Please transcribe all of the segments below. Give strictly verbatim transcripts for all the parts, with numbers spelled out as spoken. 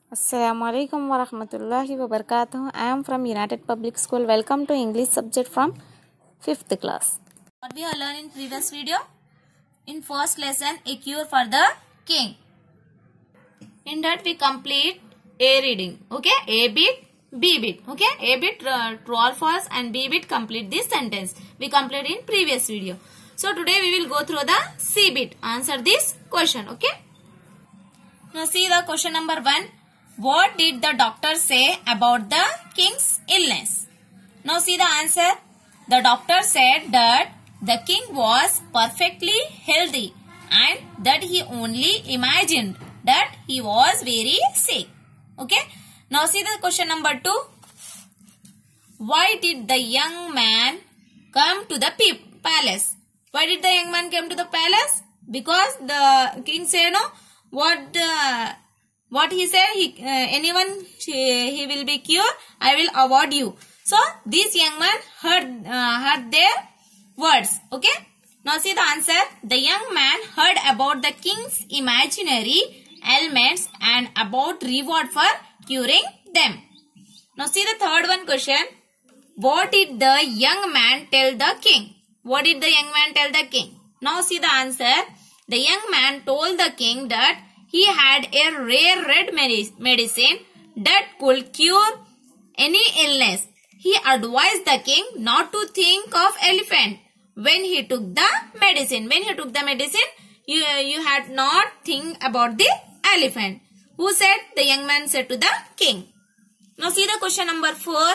Assalamualaikum warahmatullahi wabarakatuh. I am from United Public School. Welcome to English subject from fifth class. What we have learned in previous video? In first lesson, a cure for the king. In that we complete A reading. Okay, A bit, B bit. Okay, A bit uh, true or false and B bit complete this sentence. We completed in previous video. So today we will go through the C bit. Answer this question. Okay. Now see the question number one. What did the doctor say about the king's illness? Now see the answer. The doctor said that the king was perfectly healthy and that he only imagined that he was very sick. Okay. Now see the question number two. Why did the young man come to the palace? Why did the young man come to the palace? Because the king said, no, what uh, what he said, he, uh, anyone he, he will be cured, I will award you. So this young man heard, uh, heard their words. Okay. Now see the answer. The young man heard about the king's imaginary ailments and about reward for curing them. Now see the third one question. What did the young man tell the king? What did the young man tell the king? Now see the answer. The young man told the king that he had a rare red medicine that could cure any illness. He advised the king not to think of elephant when he took the medicine. When he took the medicine, you, you had not think about the elephant. Who said? The young man said to the king. Now see the question number four.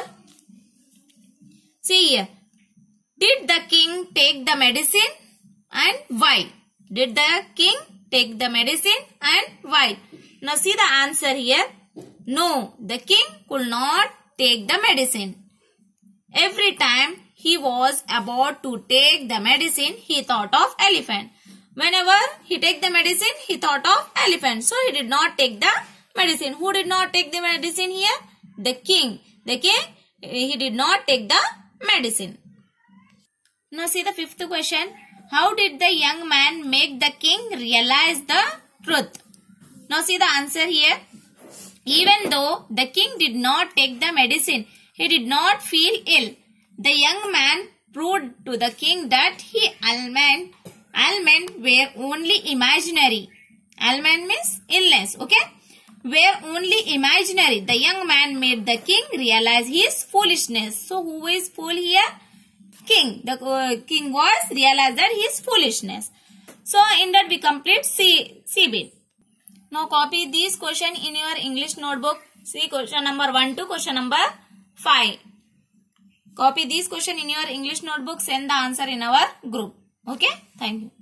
See here. Did the king take the medicine and why? Did the king take the medicine and why? Now see the answer here. No, the king could not take the medicine. Every time he was about to take the medicine, he thought of elephant. Whenever he take the medicine, he thought of elephant. So he did not take the medicine. Who did not take the medicine here? The king. The king, he did not take the medicine. Now see the fifth question. How did the young man make the king realize the truth? Now see the answer here. Even though the king did not take the medicine, he did not feel ill. The young man proved to the king that his ailment, ailment were only imaginary. Ailment means illness, okay? Were only imaginary. The young man made the king realize his foolishness. So who is fool here? King. The uh, king was realized that his foolishness. So in that we complete C, C bit. Now copy this question in your English notebook. See question number one to question number five. Copy this question in your English notebook. Send the answer in our group. Okay. Thank you.